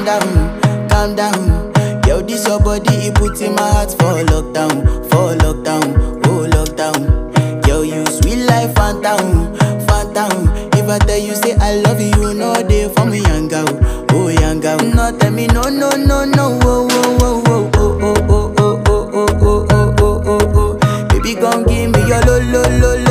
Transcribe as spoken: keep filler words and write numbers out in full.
down, calm down. Yo, this your body, it puts in my heart for lockdown, for lockdown, oh lockdown. Yo, you sweet life, phantom, phantom. If I tell you say I love you, you know they for me, young girl, oh young girl. No tell me no, no, no, no, oh, oh, oh, oh, oh, oh, oh, oh, oh, oh, oh, oh, oh, oh. Baby, come give me your lo, lo, lo, lo.